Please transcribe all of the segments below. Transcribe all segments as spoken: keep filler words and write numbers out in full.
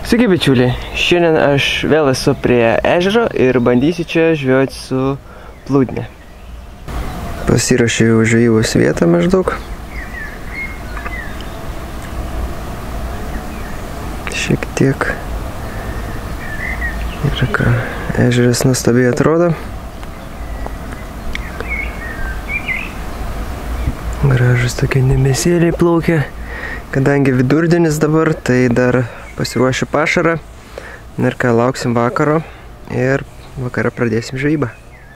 Sveiki bičiuliai, šiandien aš vėl esu prie ežero ir bandysiu čia žvejoti su plūdne. Pasirašiau žvejybos vietą maždaug. Šiek tiek. Ir ką, ežeras nuostabiai atrodo. Gražus tokie debesėliai plaukia. Kadangi vidurdienis dabar, tai dar pasiruošiu pašarą. Ir ką, lauksim vakaro ir vakarą pradėsim žvejybą.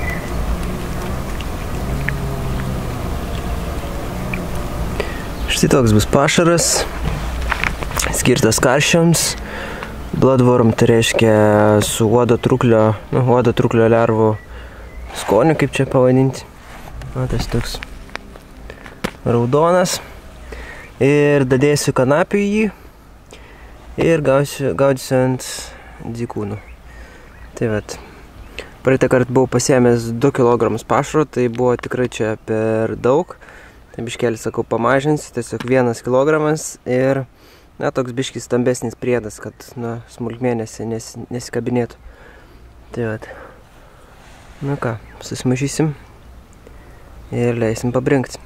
Štai toks bus pašaras, skirtas karšiams. Bloodworm, tai reiškia su uodo truklio, nu, uodo truklio lervų skoniu, kaip čia pavadinti. O, tas toks raudonas. Ir dadėsiu kanapių į jį. Ir gausiu, gaudysiu ant dzikūnų. Tai vat. Praeitą kartą buvau pasiėmęs du kilogramus pašaro, tai buvo tikrai čia per daug. Tai biškelį, sakau, pamažinsiu, tiesiog vienas kilogramas ir, na, toks biškis stambesnis priedas, kad, na, smulkmėnėse nes, nesikabinėtų. Tai vat. Nu ką, susimažysim ir leisim pabrinkti.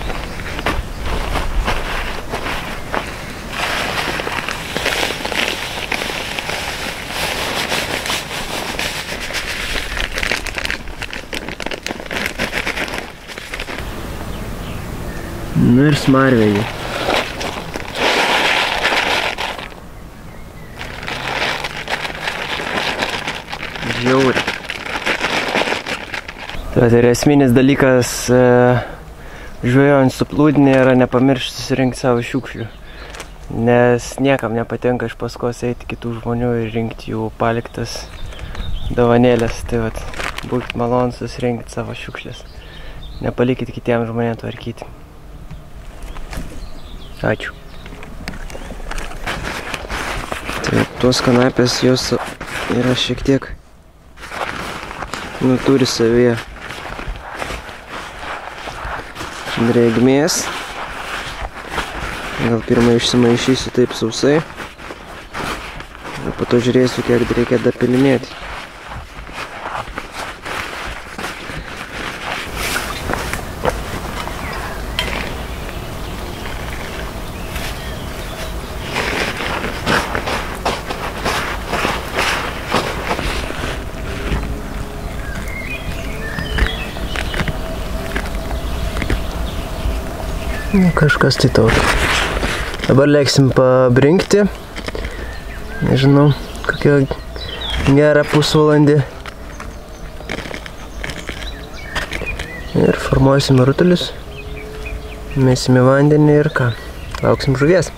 Nu ir smarvė jį. Žiauri. Tai ir esminis dalykas e, žvejojant su plūdne yra nepamiršti susirinkti savo šiukšlių. Nes niekam nepatinka iš paskos eiti kitų žmonių ir rinkti jų paliktas dovanėlės. Tai vat, būkit malonus susirinkti savo šiukšlės. Nepalikit kitiem žmonėm tvarkyti. Ačiū. Tai tos kanapės jos yra šiek tiek, nu, turi savyje drėgmės. Gal pirmą išsimaišysiu taip sausai, o po to žiūrėsiu, kiek reikia dapilinėti. Nu, kažkas tai tokio. Dabar leiksim pabrinkti. Nežinau, kokią gerą pusvalandį. Ir formuosim rutulius. Mesim į vandenį ir ką. Lauksim žuvies.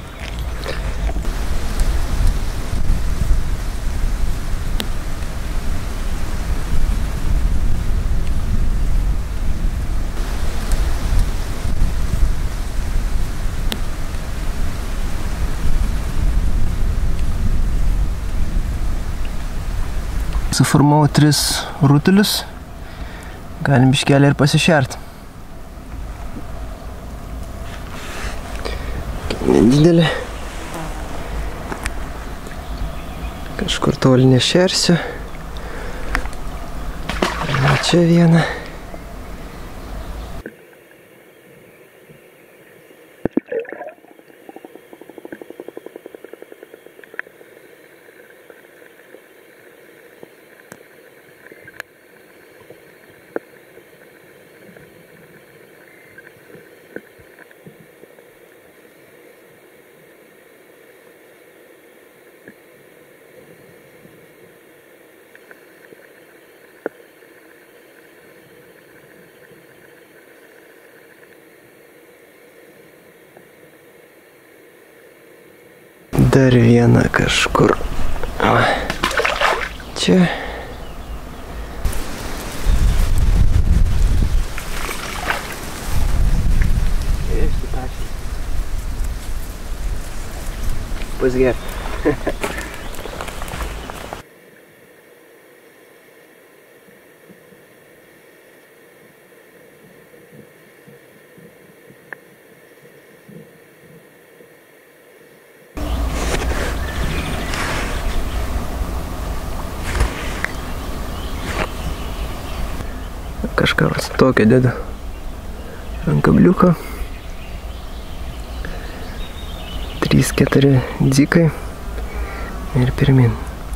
Suformavau tris rutulius, galim biškelį ir pasišert. Nedidelė. Kažkur toli nešersiu. Čia vieną. Dar vieną kažkur. O, čia. Pasger. kažką tokio dedu ant kabliuko. trys keturi dzikai ir pirmin.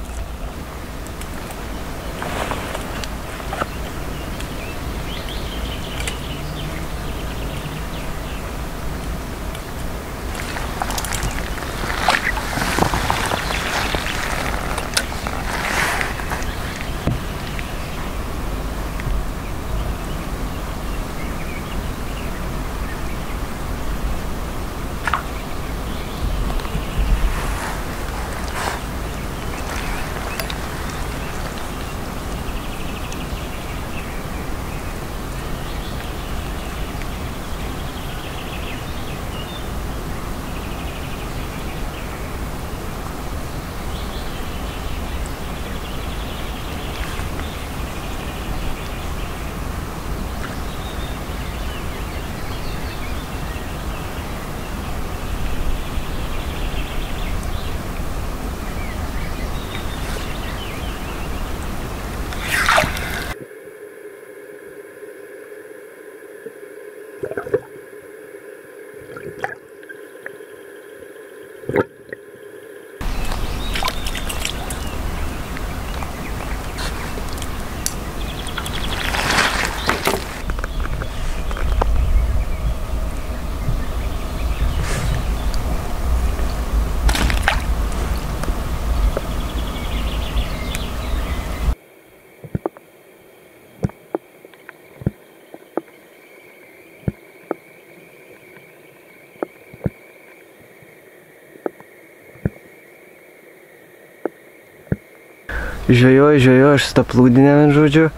Žvejoju, žvejoju, aš su tą plūdinę, vien žodžiu.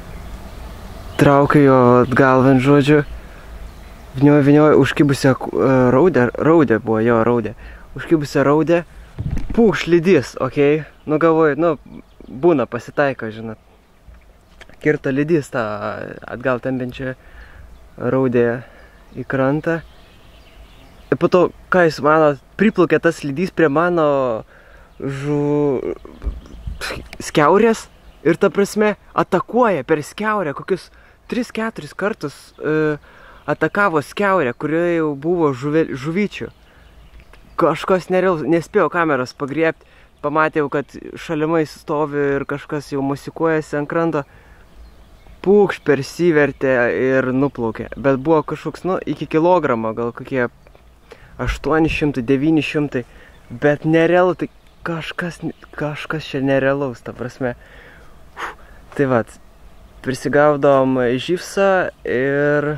Traukiu jo atgal, vien žodžiu. Vinioju, vinioju, užkibusią raudę, raudę buvo, jo, raudę. Užkibusią raudę, pūkš lydys, okei. Okay? Nu galvoju, nu, būna, pasitaiko, žinot. Kirto lydys tą atgal tempiančią raudę į krantą. Ir po to, ką jūs manot, priplaukė tas lydys prie mano žu... skiaurės ir ta prasme atakuoja per skiaurę, kokius tris keturis kartus uh, atakavo skiaurę, kurioje jau buvo žuve, žuvyčių. Kažkas nereal, nespėjo kameros pagriebti, pamatėjau, kad šalimai stovi ir kažkas jau musikuojasi ant kranto, pūkš persivertė ir nuplaukė. Bet buvo kažkoks, nu, iki kilogramo, gal kokie aštuoni šimtai devyni šimtai, bet nerealu, tai Kažkas, kažkas čia nerealaus, ta prasme. Uf, tai vat, prisigaudom živsą ir...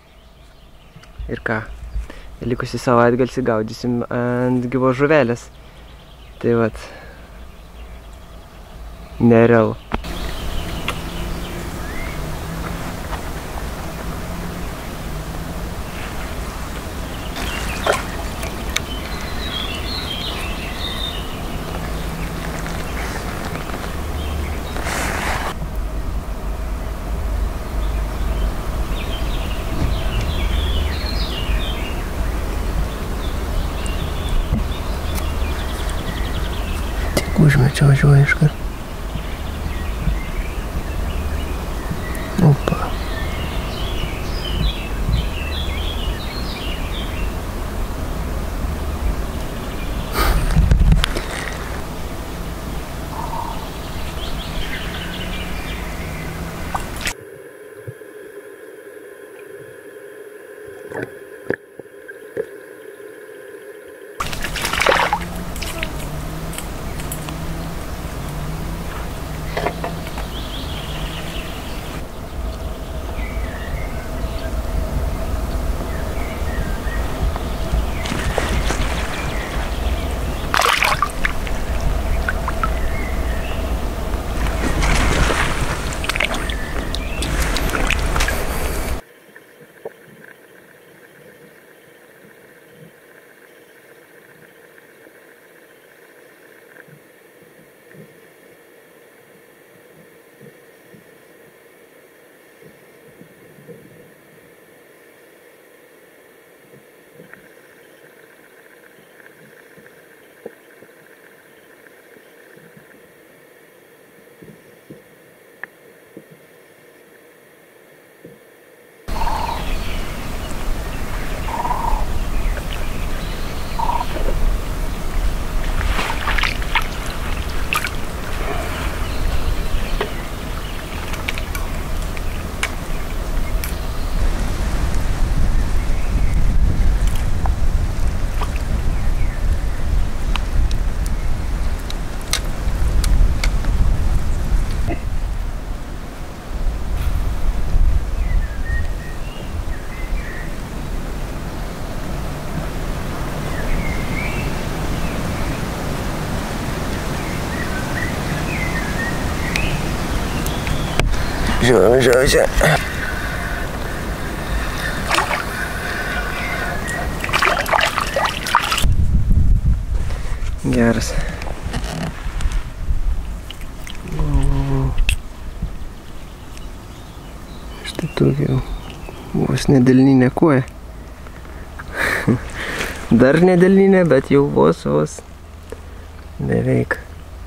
Ir ką? Likusį savaitgalį gaudysim ant gyvos žuvelės. Tai vat, nerealu. Užmečiau, važiuoju iškart. Opa. Žiūrėjau, žiūrėjau, žiūrėjau. Geras. Štai tokia vos nedelninė koja. Dar nedelninė, bet jau vos vos beveik.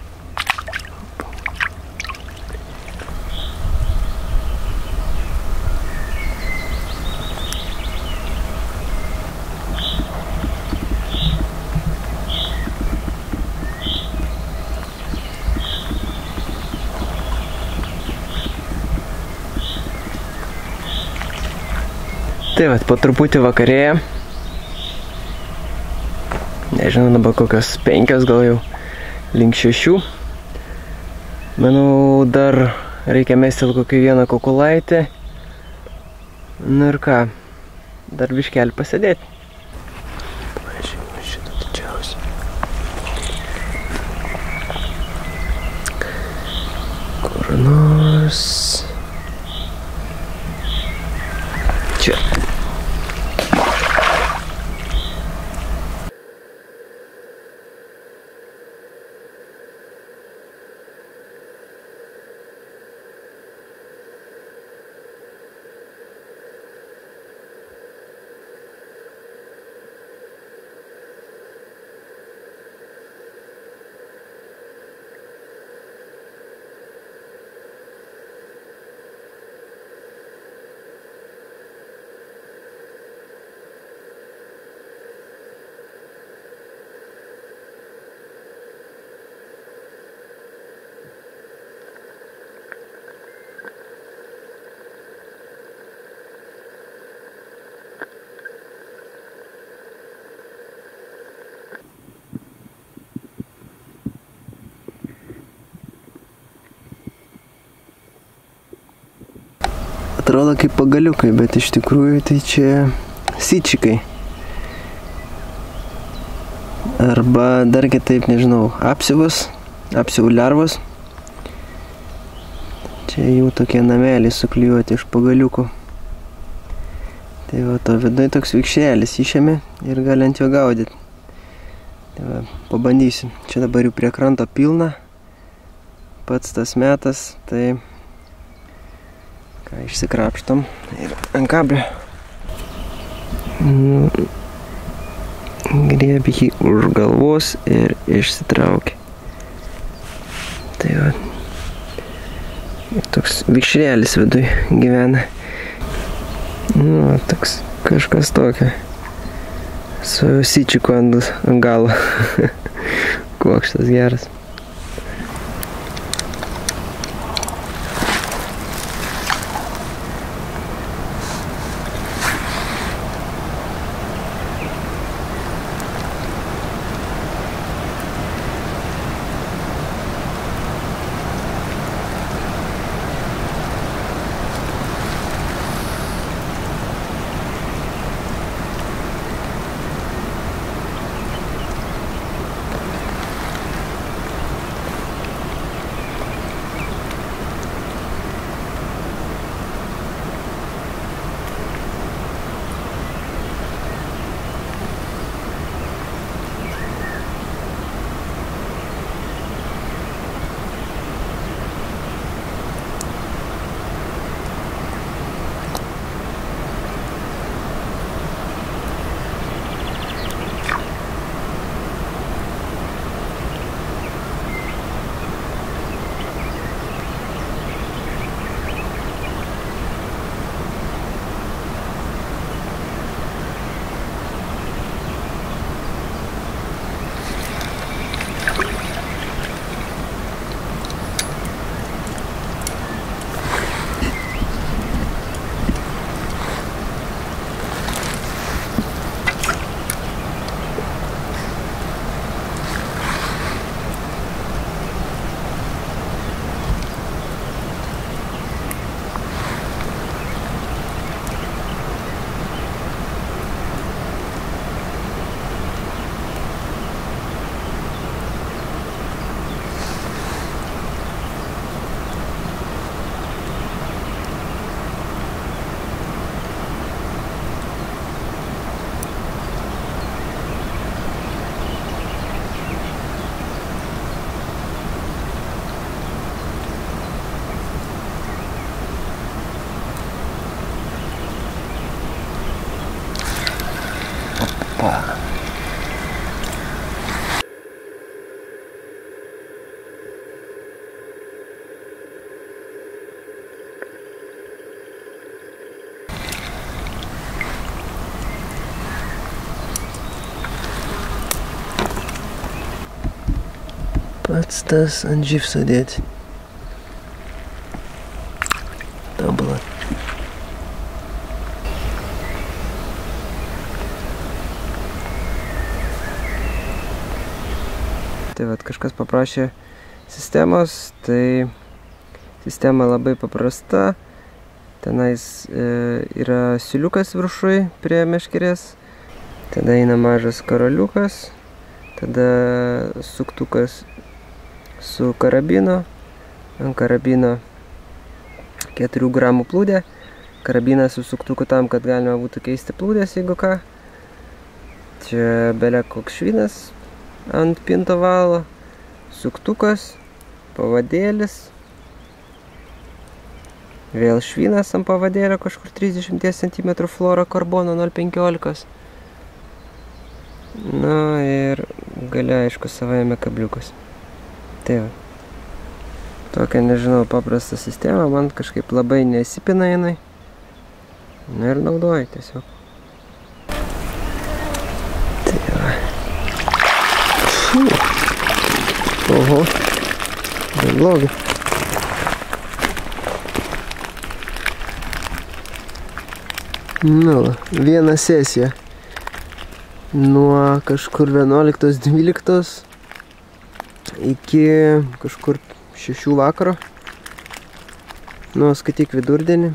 Tai vat, po truputį vakarėja. Nežinau, dabar kokios penkios, gal jau link šešių. Manau, dar reikia mestel kokį vieną kokulaitį. Nu ir ką, dar biškelį pasėdėti. Pažiūrėjau, šitą didžiausią. Kur nors... Čia. Atrodo kaip pagaliukai, bet iš tikrųjų tai čia syčikai. Arba dar kitaip, nežinau, apsiuvos, apsiuvų lervos. Čia jau tokie nameliai suklijuoti iš pagaliukų. Tai va, to viduje toks vikšrelis išėmė ir gali ant jo gaudyti. Tai va, pabandysiu. Čia dabar jau prie kranto pilna. Pats tas metas, tai... Ką išsikrapštom ir ant kablio. Griebi jį už galvos ir išsitrauki. Tai va. Ir toks vikšrelis viduj gyvena. Nu, toks kažkas tokio. Su syčiuku ant galo. Koks tas geras. Opa. Pats tas ant živso dėti. Tobulą. Tai vat kažkas paprašė sistemos, tai sistema labai paprasta. Tenais e, yra siuliukas viršui prie meškerės, tada eina mažas karoliukas, tada suktukas su karabino, ant karabino keturių gramų plūdė, karabinas su suktuku tam, kad galima būtų keisti plūdės, jeigu ką. Čia belė koks švinas ant pinto valo, suktukas, pavadėlis, vėl švinas ant pavadėlio kažkur trisdešimt centimetrų fluorokarbono nulis penkiolika. Na ir galia, aišku, savajame kabliukas. Tai va. Tokia, nežinau, paprasta sistema, man kažkaip labai nesipina jinai. Na ir naudoju tiesiog. Tai va. Fū. Oho. Tai blogai. Nu, viena sesija. Nuo kažkur vienuoliktos dvyliktos iki kažkur šešių vakaro. Nu, skaityk vidurdienį.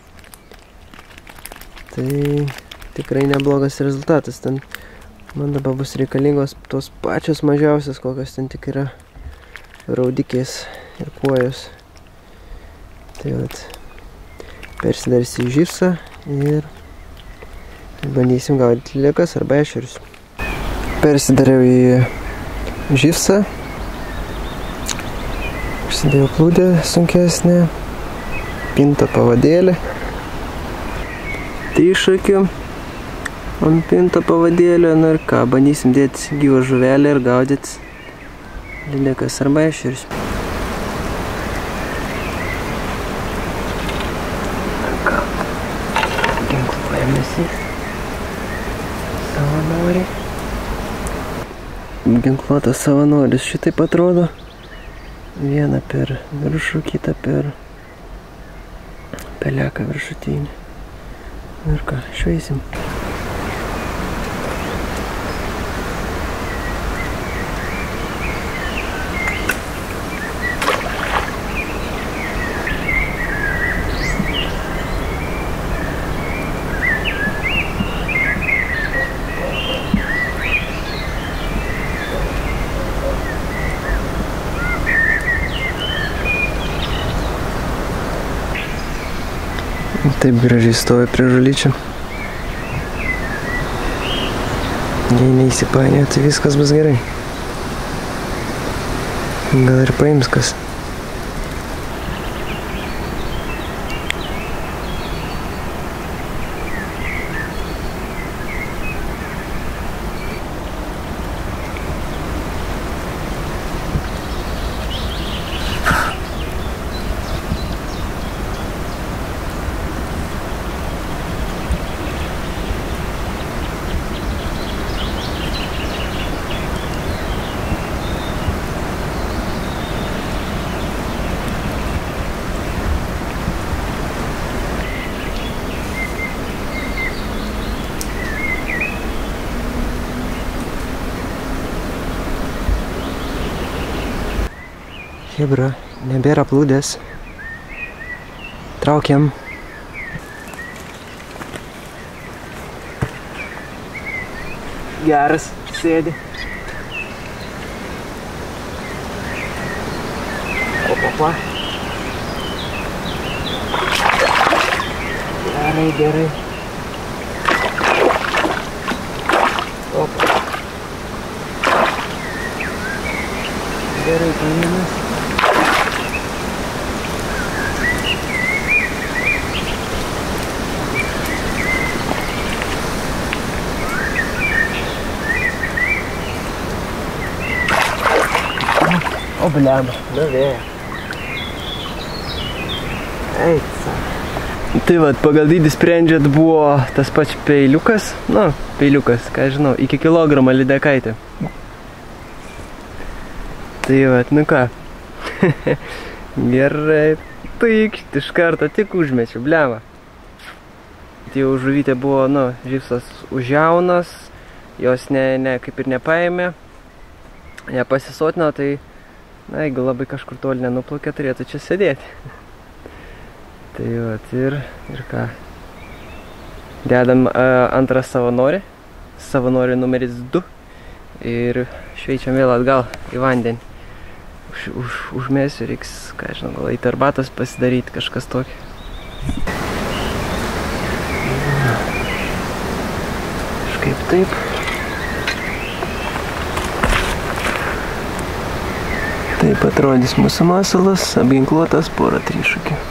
Tai tikrai neblogas rezultatas. Ten man dabar bus reikalingos tos pačios mažiausias, kokios ten tik yra raudikės ir kuojos. Tai vat, persidarsi į živsą ir bandysim gaudyti lydekas arba ešerius. Persidariau į živsą. Užsidėjau plūdę sunkesnę, pinto pavadėlį, trišakių ant pinto pavadėlio, na ir ką, bandysim dėti gyvą žuvelį ir gaudyti lydekas arba ešerius. Na ką, ginkluojamės į savanorį. Ginkluotas savanoris šitaip atrodo. Vieną per viršų, kitą per peleką viršutinį. Ir ką, šveisim. Taip gražiai stovi prie žulyčių. Jei neįsipainioja, tai viskas bus gerai. Gal ir paims kas. Chebra, nebėra plūdės. Traukiam. Geras, sėdi. Opa. Gerai, gerai. Opa. Gerai, kaimynas. O, bliamba. Nu, vėja. Eita. Tai vat, pagal dydį sprendžiat buvo tas pats peiliukas. Nu, peiliukas, ką žinau, iki kilogramą lydekaitė. Tai vat, nu ką. Gerai. Taikšt, iš karto tik užmečiu, bliamba. Tai jau žuvytė buvo, nu, živsas užjaunas. Jos ne, ne, kaip ir nepaėmė. Nepasisotino, tai, na, jeigu labai kažkur toli nenuplaukė, turėtų čia sėdėti. Tai vat, ir, ir ką. Dedam uh, antrą savanorį. Savanorį numeris du. Ir šveičiam vėl atgal į vandenį. Už, už, užmėsiu, reiks, ką žinau, gal eiti arbatos pasidaryti, kažkas tokį. Kažkaip taip. Taip atrodys mūsų masalas, apginkluotas porą trišukių.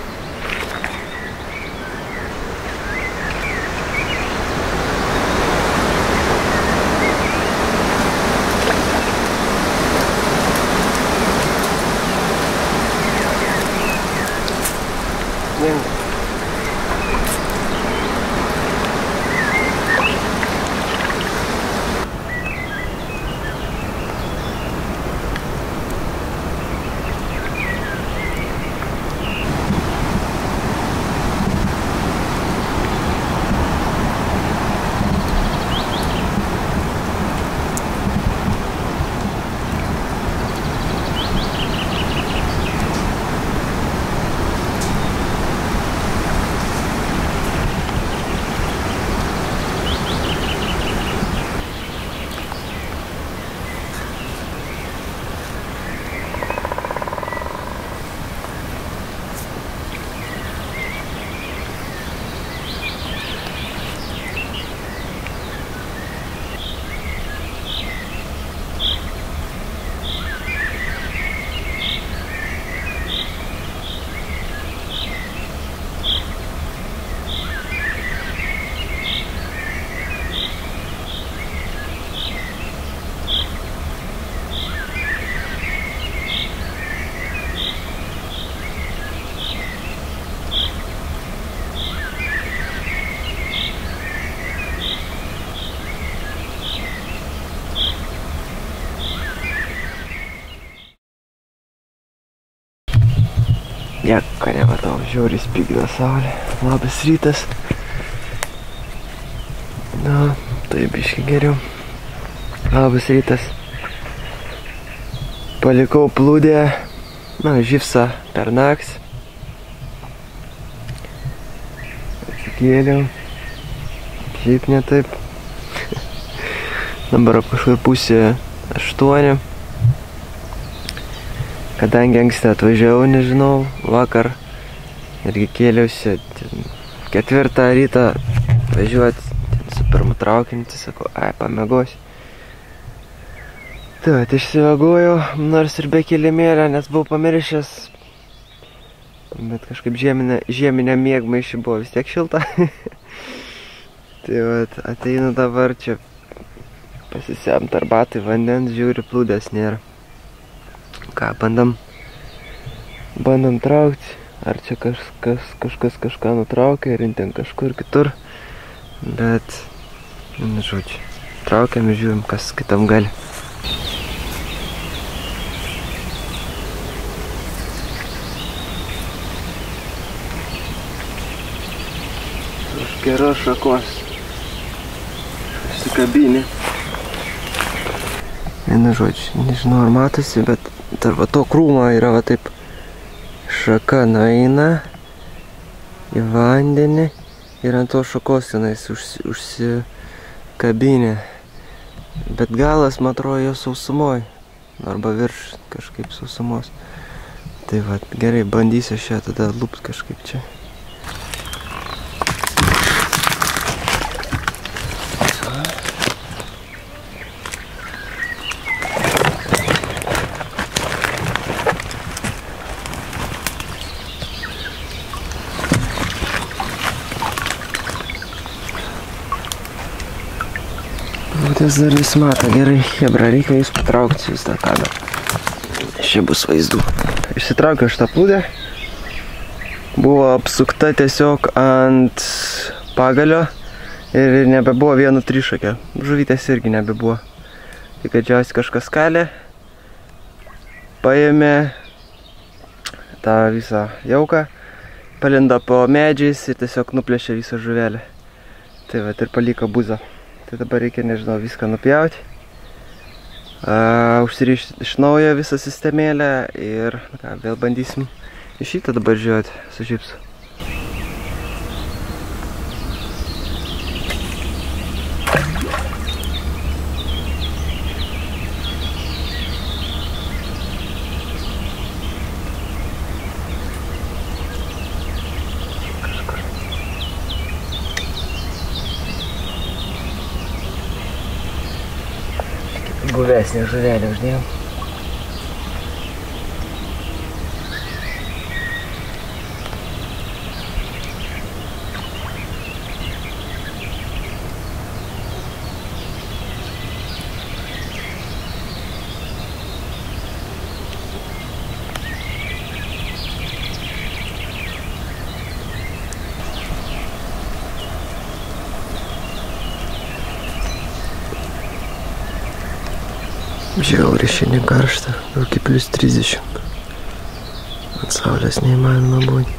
Jaka nematau, žiauriai spigina saulė. Labas rytas. Na, taip biški geriau. Labas rytas. Palikau plūdę, na, živsą per naktį. Atsikėliau. Šiaip ne taip. Dabar kažkur pusė aštuoni. Kadangi anksti atvažiavau, nežinau, vakar irgi kėliausi ketvirtą rytą važiuoti su pirmu traukiniu, tai sakau, ai, pamėgosiu. Tai vat, išsivagojau, nors ir be kilimėlio, nes buvau pamiršęs, bet kažkaip žieminė, žieminė miegmaišį buvo vis tiek šilta. Tai vat, ateinu dabar čia pasisemt arbatai vandens, žiūri, plūdės nėra. Ką, bandom, bandom traukti, ar čia kažkas, kažkas kažką nutraukė, ir ten kažkur kitur, bet, nu, žodžiu, traukiam ir žiūrim, kas kitam gali. Už geros šakos užsikabinė. Vienu žodžiu, nežinau ar matosi, bet tarp to krūmo yra va taip šaka nueina į vandenį ir ant to šakos tenais užsi, užsikabinė. Bet galas, man atrodo, jo sausumoj arba virš kažkaip sausumos. Tai va, gerai, bandysiu šią tada lupt kažkaip čia. Plūdės dar vis mato, gerai, hebra, reikia jūs patraukti vis tą kamerą. Čia bus vaizdų. Išsitraukiau šitą plūdę. Buvo apsukta tiesiog ant pagalio ir nebebuvo vieno trišakio. Žuvytės irgi nebebuvo. Tik džiausiai kažkas kalė, paėmė tą visą jauką, palindo po medžiais ir tiesiog nuplėšė visą žuvelę. Tai vat ir paliko buzą. Tai dabar reikia, nežinau, viską nupjauti. Uh, užsirišti iš naujo visą sistemėlę ir ką, vėl bandysim iš šitą dabar žiūrėti su žipsu. Guvesnė žuvelė uždėjom. Žiauriai šiandien karšta, jau iki plius trisdešimt. Ant saulės neįmanoma būti.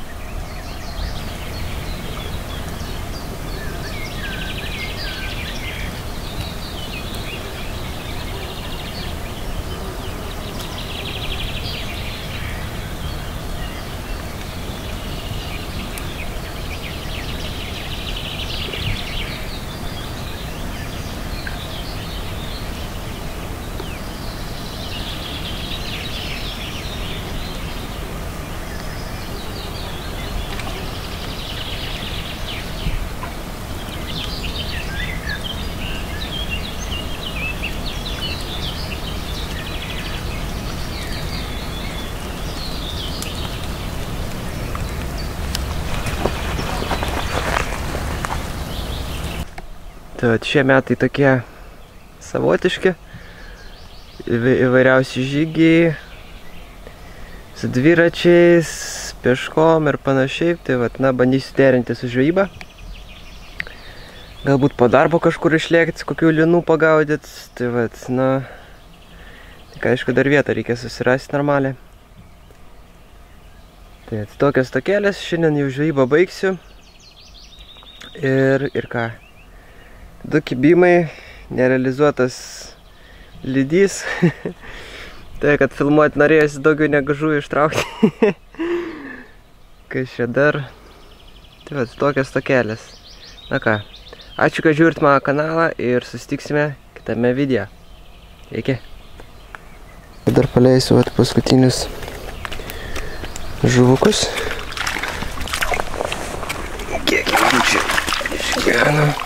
Tai šie metai tokie savotiški, įvairiausi žygiai, su dviračiais, peškom ir panašiai. Tai vat, na, bandysiu derinti su žvejyba. Galbūt po darbo kažkur išlėkti, kokių linų pagaudyti. Tai vat, na, tik aišku, dar vietą reikia susirasti normaliai. Tai tokios tokėlės, šiandien jau žvejybą baigsiu. Ir, ir ką? Du kibimai, nerealizuotas lydys. Tai, kad filmuoti norėjusi daugiau negu žuvį ištraukti. Kas čia dar? Tai vat, tokios tokelės. Na ką, ačiū, kad žiūrit mano kanalą ir susitiksime kitame video. Iki. Dar paleisiu vat, paskutinius žuvukus. Kiek jau čia išgyveno.